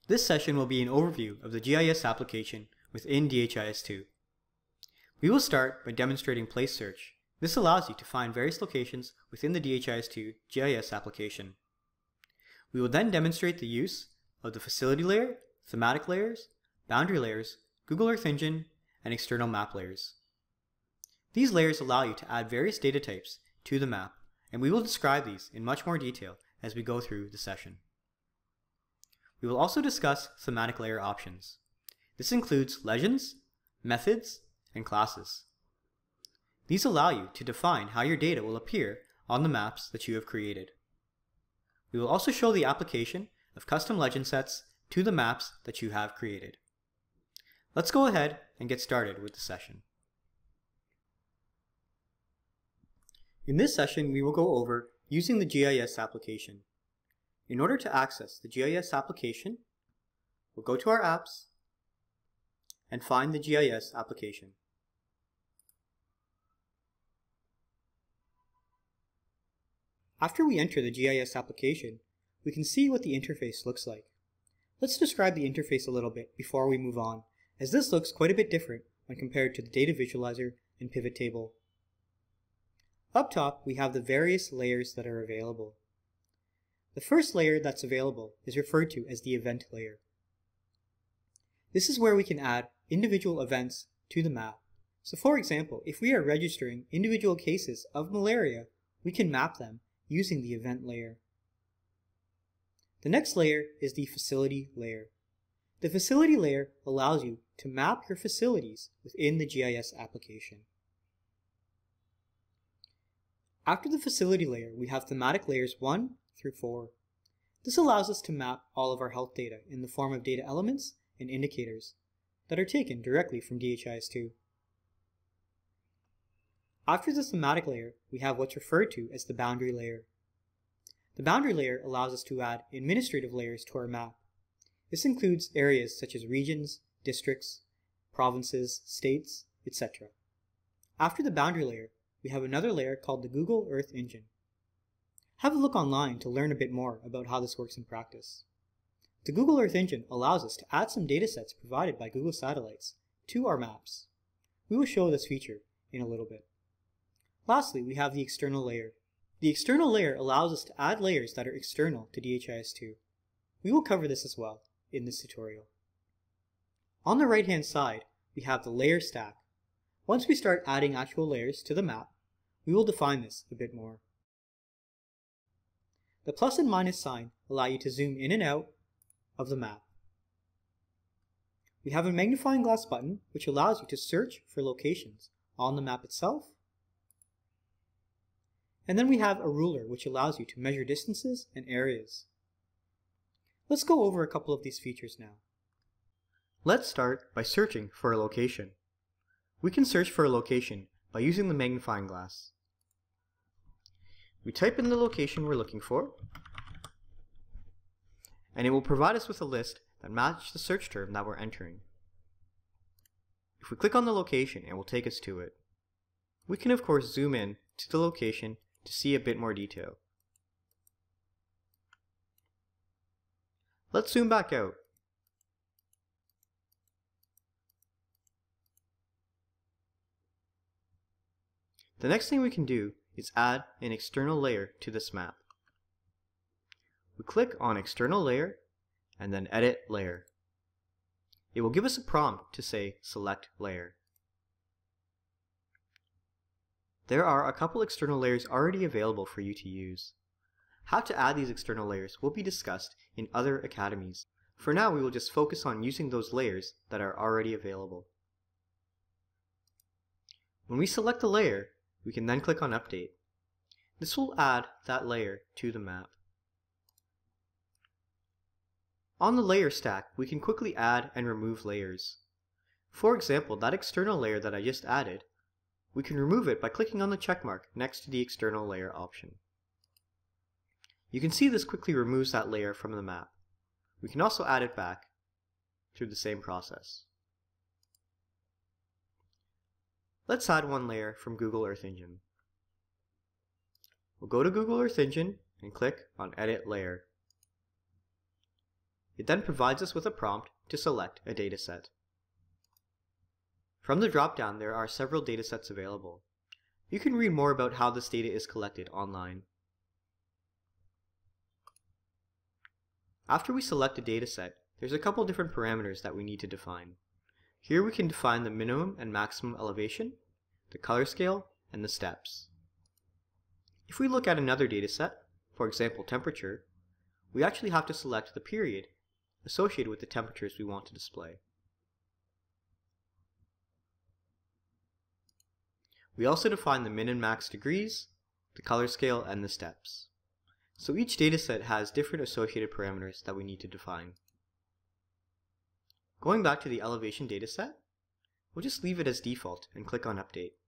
This session will be an overview of the GIS application within DHIS2. We will start by demonstrating place search. This allows you to find various locations within the DHIS2 GIS application. We will then demonstrate the use of the facility layer, thematic layers, boundary layers, Google Earth Engine, and external map layers. These layers allow you to add various data types to the map, and we will describe these in much more detail as we go through the session. We will also discuss thematic layer options. This includes legends, methods, and classes. These allow you to define how your data will appear on the maps that you have created. We will also show the application of custom legend sets to the maps that you have created. Let's go ahead and get started with the session. In this session, we will go over using the GIS application. In order to access the GIS application, we'll go to our apps and find the GIS application. After we enter the GIS application, we can see what the interface looks like. Let's describe the interface a little bit before we move on, as this looks quite a bit different when compared to the data visualizer and pivot table. Up top, we have the various layers that are available. The first layer that's available is referred to as the event layer. This is where we can add individual events to the map. So for example, if we are registering individual cases of malaria, we can map them using the event layer. The next layer is the facility layer. The facility layer allows you to map your facilities within the GIS application. After the facility layer, we have thematic layers 1 through 4. This allows us to map all of our health data in the form of data elements and indicators that are taken directly from DHIS2. After the thematic layer, we have what's referred to as the boundary layer. The boundary layer allows us to add administrative layers to our map. This includes areas such as regions, districts, provinces, states, etc. After the boundary layer, we have another layer called the Google Earth Engine. Have a look online to learn a bit more about how this works in practice. The Google Earth Engine allows us to add some datasets provided by Google satellites to our maps. We will show this feature in a little bit. Lastly, we have the external layer. The external layer allows us to add layers that are external to DHIS2. We will cover this as well in this tutorial. On the right-hand side, we have the layer stack. Once we start adding actual layers to the map, we will define this a bit more. The plus and minus sign allow you to zoom in and out of the map. We have a magnifying glass button which allows you to search for locations on the map itself. And then we have a ruler which allows you to measure distances and areas. Let's go over a couple of these features now. Let's start by searching for a location. We can search for a location by using the magnifying glass. We type in the location we're looking for, and it will provide us with a list that matches the search term that we're entering. If we click on the location, it will take us to it. We can of course zoom in to the location to see a bit more detail. Let's zoom back out. The next thing we can do is add an external layer to this map. We click on External Layer and then Edit Layer. It will give us a prompt to say Select Layer. There are a couple external layers already available for you to use. How to add these external layers will be discussed in other academies. For now, we will just focus on using those layers that are already available. When we select a layer, we can then click on Update. This will add that layer to the map. On the layer stack, we can quickly add and remove layers. For example, that external layer that I just added, we can remove it by clicking on the check mark next to the external layer option. You can see this quickly removes that layer from the map. We can also add it back through the same process. Let's add one layer from Google Earth Engine. We'll go to Google Earth Engine and click on Edit Layer. It then provides us with a prompt to select a dataset. From the drop-down, there are several datasets available. You can read more about how this data is collected online. After we select a dataset, there's a couple different parameters that we need to define. Here we can define the minimum and maximum elevation, the color scale, and the steps. If we look at another dataset, for example temperature, we actually have to select the period associated with the temperatures we want to display. We also define the min and max degrees, the color scale, and the steps. So each dataset has different associated parameters that we need to define. Going back to the elevation dataset, we'll just leave it as default and click on Update.